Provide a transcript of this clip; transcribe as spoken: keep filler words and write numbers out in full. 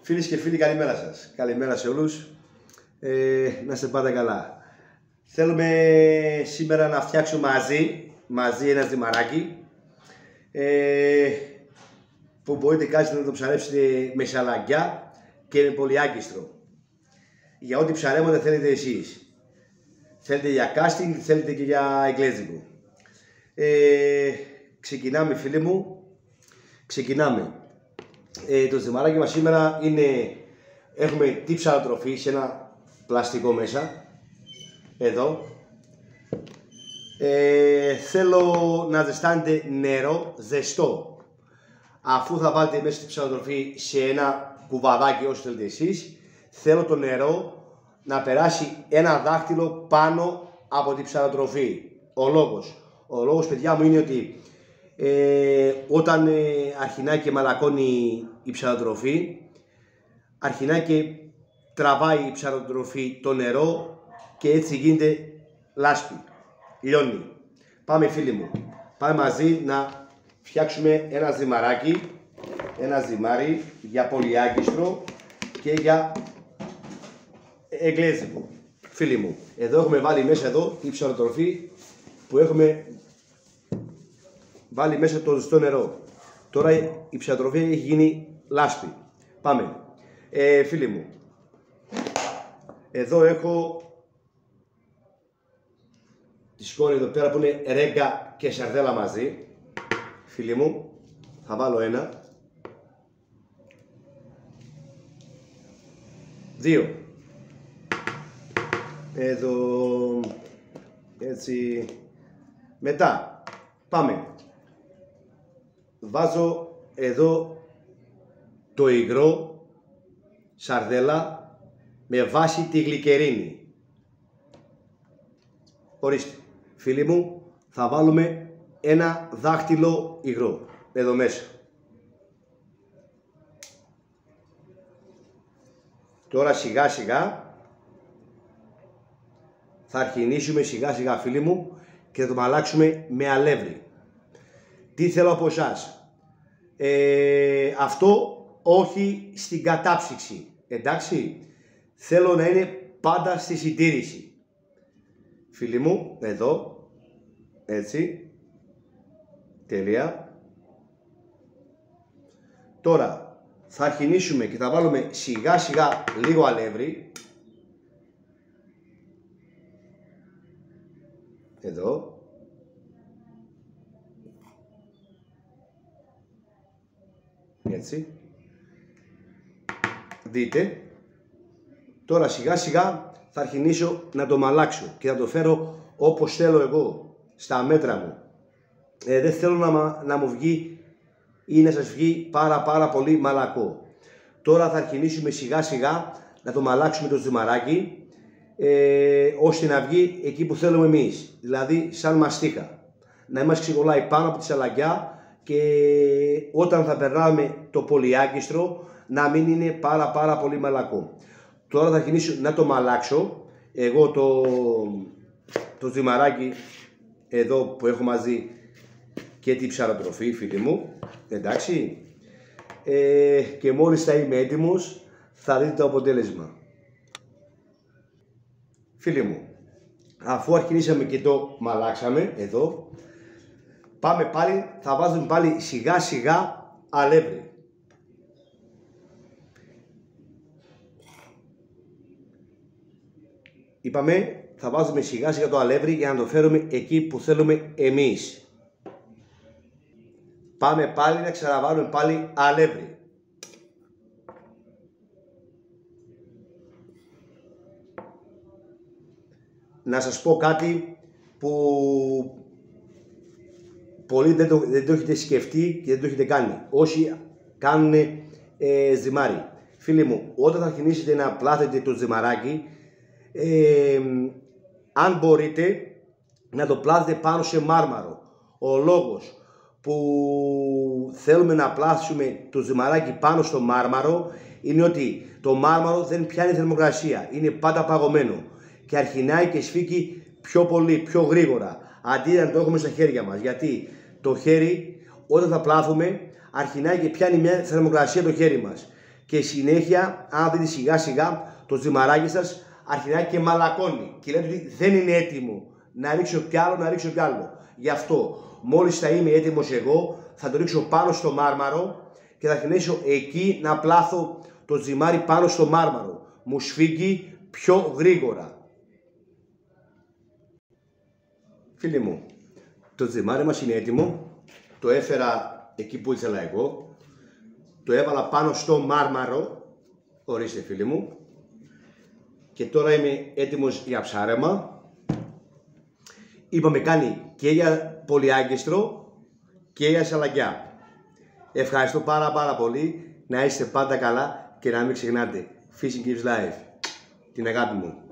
Φίλες και φίλοι, καλημέρα σας. Καλημέρα σε όλους. Ε, να είστε πάντα καλά. Θέλουμε σήμερα να φτιάξουμε μαζί, μαζί ένα ζυμαράκι ε, που μπορείτε κάτι να το ψαρέψετε με σαλαγκιά και με πολυάγκιστρο. Για ό,τι ψαρέματα θέλετε εσείς. Θέλετε για casting, θέλετε και για εγκλέζικο. Ε, ξεκινάμε φίλοι μου. Ξεκινάμε. Ε, το ζυμαράκι μας σήμερα είναι, έχουμε τι ψαροτροφή σε ένα πλαστικό μέσα, εδώ. Ε, θέλω να ζεστάνετε νερό ζεστό. Αφού θα βάλετε μέσα τη ψαροτροφή σε ένα κουβαδάκι όσο θέλετε εσείς, θέλω το νερό να περάσει ένα δάχτυλο πάνω από την ψαροτροφή. Ο λόγος, ο λόγος παιδιά μου είναι ότι Ε, όταν ε, αρχινάει και μαλακώνει η ψαροτροφή, αρχινάει και τραβάει η ψαροτροφή το νερό και έτσι γίνεται λάσπη, λιώνει. Πάμε φίλοι μου, πάμε μαζί να φτιάξουμε ένα ζυμαράκι, ένα ζυμάρι για πολυάγκιστρο και για εγκλέζικο. Φίλοι μου, εδώ έχουμε βάλει μέσα εδώ η ψαροτροφή που έχουμε βάλει μέσα το ζεστό νερό. Τώρα η ψαροτροφή έχει γίνει λάσπη. Πάμε. Ε, φίλοι μου, εδώ έχω τη σκόνη εδώ πέρα που είναι ρέγγα και σαρδέλα μαζί. Φίλοι μου, θα βάλω ένα. Δύο. Εδώ. Έτσι. Μετά. Πάμε. Βάζω εδώ το υγρό σαρδέλα με βάση τη γλυκερίνη. Ορίστε, φίλοι μου, θα βάλουμε ένα δάχτυλο υγρό εδώ μέσα. Τώρα σιγά σιγά θα αρχινήσουμε σιγά σιγά φίλοι μου και θα το μαλάξουμε με αλεύρι. Τι θέλω από εσάς. Ε, αυτό όχι στην κατάψυξη. Εντάξει. Θέλω να είναι πάντα στη συντήρηση. Φίλοι μου, εδώ. Έτσι. Τελεία. Τώρα θα αρχινήσουμε και θα βάλουμε σιγά σιγά λίγο αλεύρι. Εδώ. Έτσι. Δείτε. Τώρα σιγά σιγά θα αρχινήσω να το μαλάξω και θα το φέρω όπως θέλω εγώ, στα μέτρα μου. Ε, δεν θέλω να, να μου βγει ή να σας βγει πάρα πάρα πολύ μαλακό. Τώρα θα αρχινήσουμε σιγά σιγά να το μαλάξουμε το ζυμαράκι ε, ώστε να βγει εκεί που θέλουμε εμείς. Δηλαδή σαν μαστίχα. Να μας ξεκολλάει πάνω από τη σαλαγκιά και όταν θα περνάμε το πολυάγκιστρο να μην είναι πάρα πάρα πολύ μαλακό. Τώρα θα αρχίσω να το μαλάξω. Εγώ το, το ζυμαράκι εδώ που έχω μαζί και την ψαροτροφή φίλοι μου. Εντάξει. Ε, και μόλις θα είμαι έτοιμος θα δείτε το αποτέλεσμα. Φίλοι μου, αφού αρχίσαμε και το μαλάξαμε εδώ, πάμε πάλι, θα βάζουμε πάλι σιγά σιγά αλεύρι. Είπαμε, θα βάζουμε σιγά σιγά το αλεύρι για να το φέρουμε εκεί που θέλουμε εμείς. Πάμε πάλι να ξαναβάλουμε πάλι αλεύρι. Να σας πω κάτι που πολλοί δεν το, δεν το έχετε σκεφτεί και δεν το έχετε κάνει. Όσοι κάνουν ε, ζυμάρι. Φίλοι μου, όταν θα αρχίσετε να πλάθετε το ζυμαράκι, ε, αν μπορείτε να το πλάθετε πάνω σε μάρμαρο. Ο λόγος που θέλουμε να πλάθουμε το ζυμαράκι πάνω στο μάρμαρο είναι ότι το μάρμαρο δεν πιάνει θερμοκρασία. Είναι πάντα παγωμένο και αρχινάει και σφίγγει πιο πολύ, πιο γρήγορα. Αντί να το έχουμε στα χέρια μας. Γιατί το χέρι όταν θα πλάθουμε αρχινάει και πιάνει μια θερμοκρασία το χέρι μας. Και συνέχεια, αν δείτε σιγά σιγά, το τζιμαράκι σας αρχινάει και μαλακώνει. Και λέτε ότι δεν είναι έτοιμο να ρίξω κι άλλο, να ρίξω κι άλλο. Γι' αυτό, μόλις θα είμαι έτοιμος εγώ, θα το ρίξω πάνω στο μάρμαρο και θα αρχίσω εκεί να πλάθω το τζιμάρι πάνω στο μάρμαρο. Μου σφίγγει πιο γρήγορα. Φίλοι μου, το τζιμάρι μας είναι έτοιμο. Το έφερα εκεί που ήθελα εγώ. Το έβαλα πάνω στο μάρμαρο. Ορίστε φίλοι μου. Και τώρα είμαι έτοιμος για ψάρεμα. Είπαμε κάνει και για πολυάγκιστρο και για σαλαγκιά. Ευχαριστώ πάρα πάρα πολύ. Να είστε πάντα καλά και να μην ξεχνάτε. Fishing gives life. Την αγάπη μου.